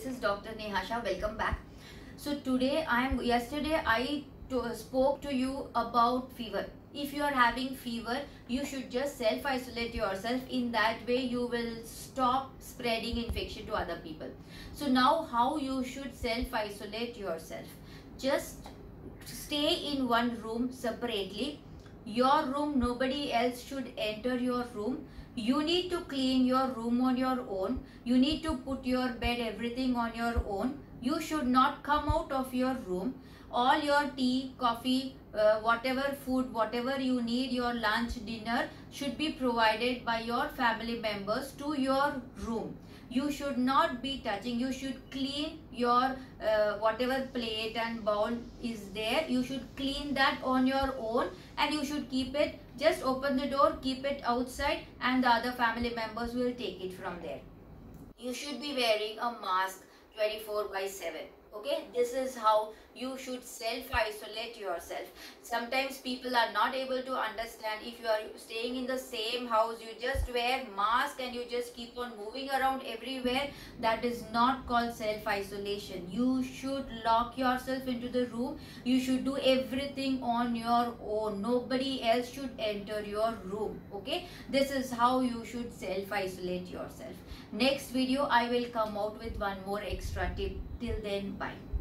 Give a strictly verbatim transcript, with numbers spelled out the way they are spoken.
this is Doctor Nehasha. Welcome back. So today I am yesterday I to, spoke to you about fever. If you are having fever, you should just self isolate yourself. In that way you will stop spreading infection to other people. So now how you should self isolate yourself? Just stay in one room separately. Your room, nobody else should enter your room. You need to clean your room on your own. You need to put your bed, everything on your own. You should not come out of your room. All your tea, coffee, uh, whatever food, whatever you need, your lunch, dinner should be provided by your family members to your room. You should not be touching. You should clean your uh, whatever plate and bowl is there. You should clean that on your own, and you should keep it. Just open the door, keep it outside, and the other family members will take it from there. You should be wearing a mask twenty-four by seven. Okay, this is how you should self-isolate yourself. Sometimes people are not able to understand. If you are staying in the same house, you just wear mask and you just keep on moving around everywhere. That is not called self-isolation. You should lock yourself into the room. You should do everything on your own. Nobody else should enter your room. Okay, this is how you should self-isolate yourself. Next video I will come out with one more extra tip. Till then, bye.